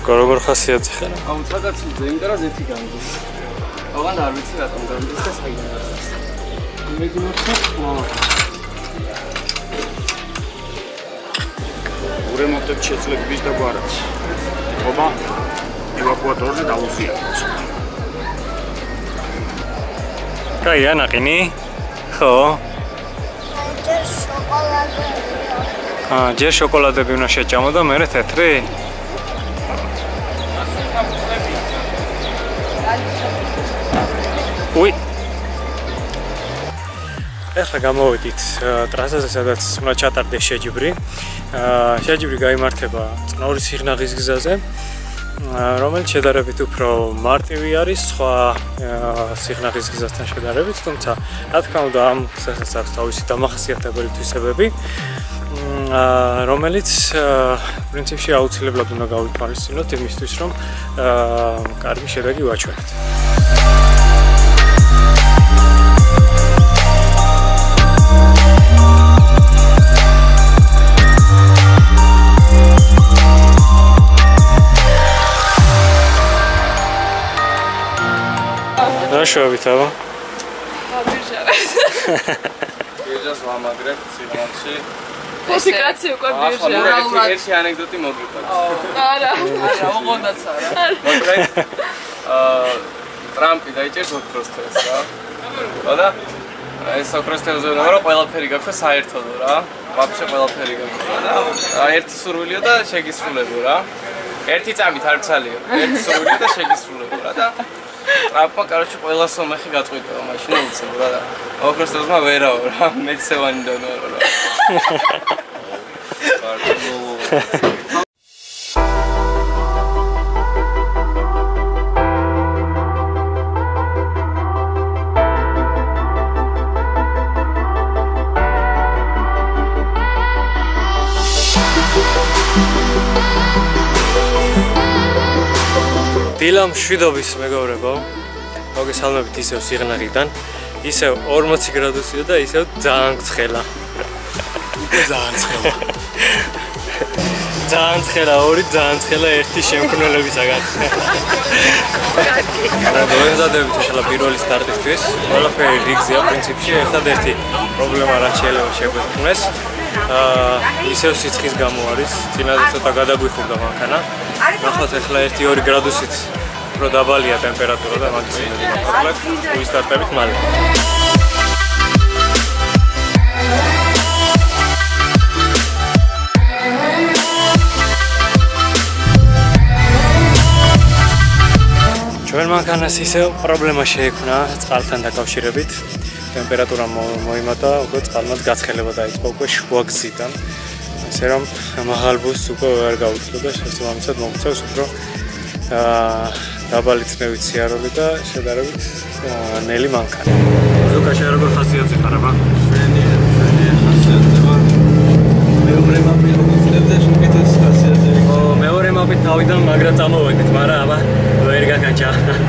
როგორ ხასიათზე ხარ? აუ ცოტა იმდარა ზეთი გამდის. აღარ არ ვიცი რატომ გამდის და საიდან გასცეს. იმედი მაქვს. ურემონტებ შეძლებს და გვარაც. ხომა ევაკუატორზე დაუზიანებს. კაი, ანაყინი? ხო. ჯერ შოკოლადები უნდა შეჭამო და მერე თეთრი? უი. ეხლა გამოვედით ტრასაზე, სადაც უნდა ჩატარდეს შეჯიბრი. შეჯიბრი გაიმართება წნორის სიღნაღის გზაზე, რომელიც შედარებით უფრო მარტივი არის სხვა სიღნაღის გზასთან შედარებით, თუმცა რა თქმა უნდა ამ გზასაც აქვს თავისი დამახასიათებელი თვისებები, რომელიც პრინციპში აუცილებლად უნდა გავითვალისწინოთ იმისთვის, რომ კარგი შედეგი ვაჩვენოთ. შევით აბა. ბირჟას ვამაგრებ სიღნაღში. ფოსიკაცი უკვე ბირჟა. ერთი ანეკდოტი მოგიყვეთ. არა, უღონდაც არა. მოკლედ ტრამპი დაიჭერს ოქროსთელს რა. ხოდა? ეს ოქროსთელზე უნდა რომ ყველაფერი გაქვს საერთოდ რა. ვაფშე ყველაფერი გაქვს და ერთი სურვილია და შეგისრულებო რა. ერთი წამით არ ცალიო. ერთი სურვილია და შეგისრულებო რა და ტრამპმა კაროჩი ყველა სომეხი გაწყვიტა მაშინ უცებ რა და ოქროსთელსმა ვერაო რა მეცევანი დონორო რა. დილა მშვიდობის მეგობრებო, მოგესალმებით ისევ სიღნაღიდან, ისევ 40 გრადუსია და ისევ ძალიან ცხელა. ძალიან ცხელა. ძალიან ცხელა, ორი ძალიან ცხელა ერთი შემქმნელებისაგან. მოემზადებით ახლა პირველი სტარტისთვის, ყველაფერი რიგზეა პრინციპში, ერთადერთი პრობლემა რაც შეიძლება შეგვექმნეს. ისევ სიცხის გამო არის, წინაზე ცოტა გადაგვიხურდა მანქანა. ნახოთ ახლა 1-2 გრადუსით უფრო დაბალია ტემპერატურა და მაგის მიმართ ვისტარტებით მალე. ჩვენ მანქანას ისევ პრობლემა შეექმნა წყალთან დაკავშირებით. ტემპერატურა მოიმატა, უკვე წყალმაც გაცხელება დაიწყო უკვე შუა გზიდან. ასე რომ მაღალ ბუსს უკვე ვერ გაუძლო და შესაბამისად მომწევს უფრო დაბალი წნევით სიარული და შედარებით ნელი მანქანა. ზუკა შენ როგორ ხასიათზე ხარ აბა? შვენია ხასიათზე ვარ. მეორე მაპით ვიწევდა უკეთეს ხასიათზე. მეორე მაპით თავიდან მაგრა წამოვედით, მაგრამ აბა ვერ გაგაჭა.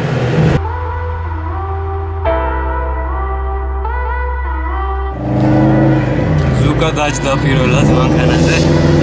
ზუკა დაჭდა პირველად მანქანაზე.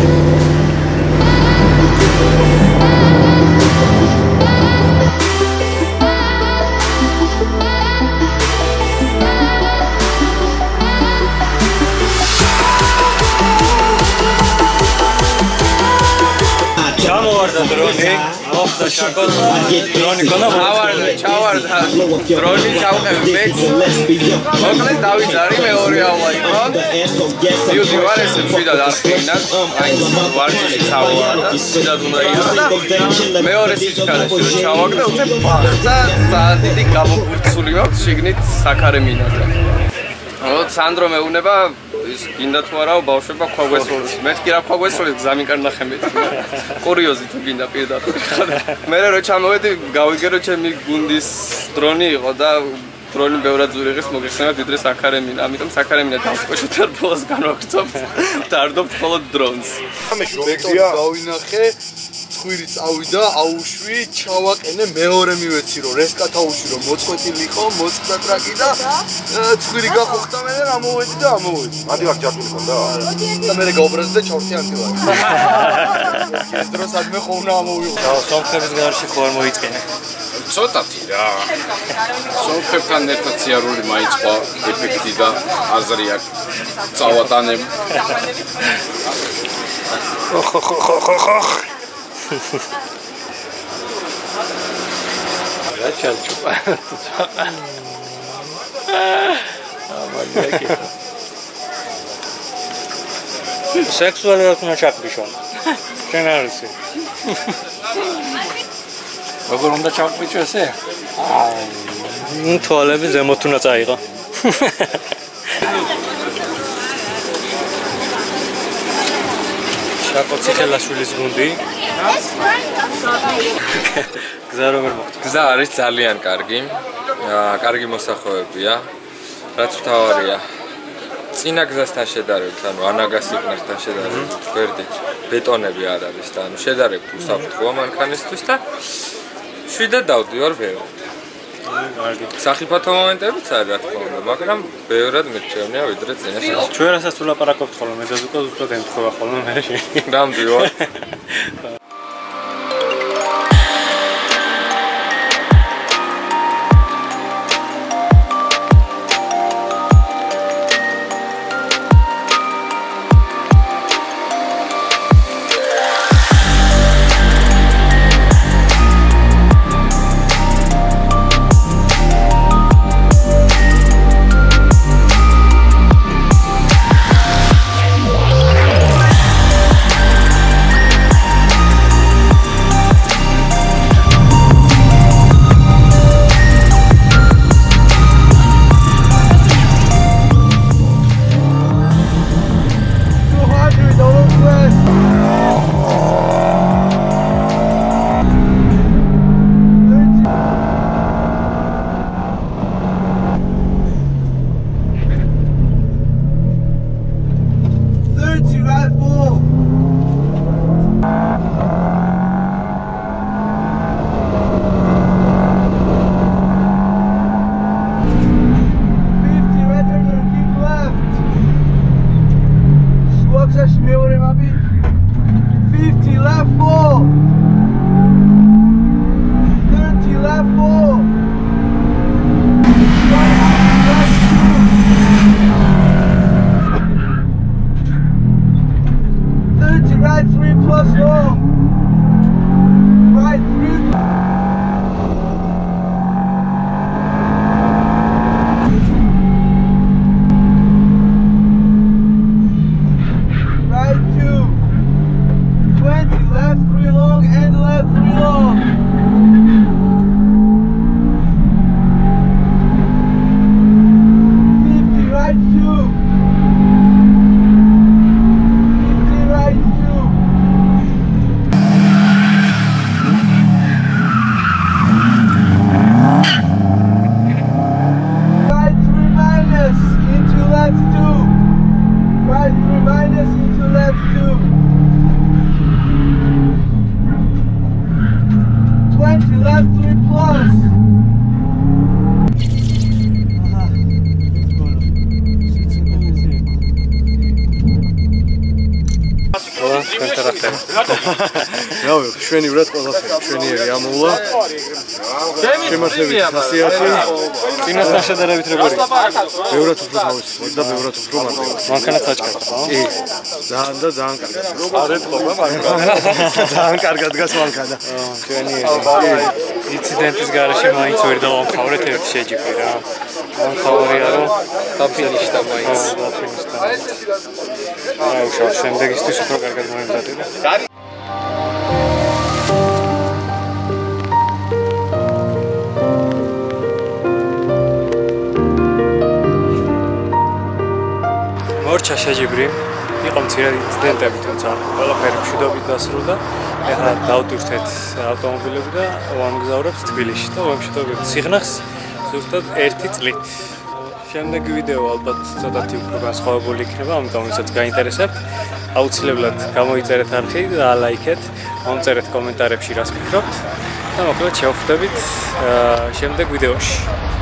ჩამოვარდა დრონი, მოხდა შაკოს დრონი ქონა ჩავარდა დრონი ჩავყევი მეც მოკლედ დავიძარი მეორე აულა იყო იუდი ვარ ესე მშვიდად არხინად აი ვარჯიში ჩავარდა მშვიდად უნდა იყო და მეორე სიჩქარეში რომ ჩავაგდა უცე ბახდა ძალიან დიდი გამოფურცული მაქვს შიგნით საქარე მინაძე სანდრო მეუნება ის გინდა თუ არაო ბავშვება ქვაგვესროლის მეთქი რა ქვაგვესროლის გზამიკარნახე მეთქი კურიოზი თუ გინდა პირდაპირ მე რო ჩამოვედი გავიგე რომ ჩემი გუნდის დრონი იყო და დრონი ბევრად ზური ღირს მოგიხსენა დიდრე საქარე მინა ამიტომ საქარე მინა დავსკოჩოთ და ბოლოს განვაგრძობთ და არდობთ მხოლოდ დრონს ამეში ბექია გავინახე ცხვირი წავიდა, აუშვი, ჩავაყენე, მეორე მივეცი რომ რესკათა უშვი რომ მოწყვეტილი ხო, მოწყდა ტრაკი და ცხვირი გახუხდა მე და ამოვედი და ამოვედი. მადივარ ჯართული ხონდა? და მე გაუბრაზდი და ჩავხდი ანტივარ. ეს დროს ადმე ხოვნა ამოვიღო. და სომხების გარშე ხო არ მოიწინე. ცოტათი რა. სომხებთან ერთად სიარული მაიწყვა ეფექტი და აზრი აქვს. წავატანებ. ხო. რა ჩალჩუპა. ამალიაკი. სექსუალურად უნდა ჩაკბიშონ. შენ არ ისი. როგორ უნდა ჩაკბიჩო ესე? თვალები ზემოთ უნდა წაიღო. შაკოცი ხელაშვილის გუნდი. გზა როგორ მოხდა? გზა არის ძალიან კარგი. კარგი მოსახოვებია. რაც მთავარია. წინა გზასთან შედარებით, ანუ ანაგასიკნერთან შედარებით, გვერდით ბეტონები არ არის და ანუ შედარებით უსაფრთხოა მანქანისთვის და შვიდად დავდივარ ბევრად. სახიფათო მომენტებიც არის რა თქმა უნდა, მაგრამ ბევრად მერჩევნია ვიდრე წინაშე. ჩვენ რასაც ვლაპარაკობთ ხოლმე, მე ზუსტად ზუსტად ემთხვევა ხოლმე მე. რამდივარ. შვენივრად ყველაფერი, შვენიერი ამოვლა. შემართებით ხასიათი. წინასთან შედარებით როგორია? ბევრად უფრო თავისუფლად და ბევრად უფრო მარტივად. მანქანაც აჭკარდა, ხო? კი. ძალიან და ძალიან კარგად. არეთყობა მანქანა. ძალიან კარგად გას მანქანა. შვენიერი. ინციდენტის გარეშე მაინც ვერ დავამთავრეთ ერთ შეჯიბი რა. ამთავრია რომ დაფინიშდა მაინც. აი, უშავ შემდეგისთვის უფრო კარგად მოემზადება. მორჩა შეჯიბრი იყო მცირე ინციდენტები, თუმცა ყველაფერი მშვიდობით დასრულდა. ეხლა დავტვირთეთ ავტომობილები და ვამგზავრებთ თბილისში და ვამშვიდობთ სიღნაღს ზუსტად 1 წლით. შემდეგი ვიდეო ალბათ ცოტათი უფრო განსხვავებული იქნება, ამიტომ ვისაც გაინტერესებთ, აუცილებლად გამოიწერეთ არხი და ალაიქეთ, მომწერეთ კომენტარებში რას ფიქრობთ და მოკლედ შევხვდებით შემდეგ ვიდეოში.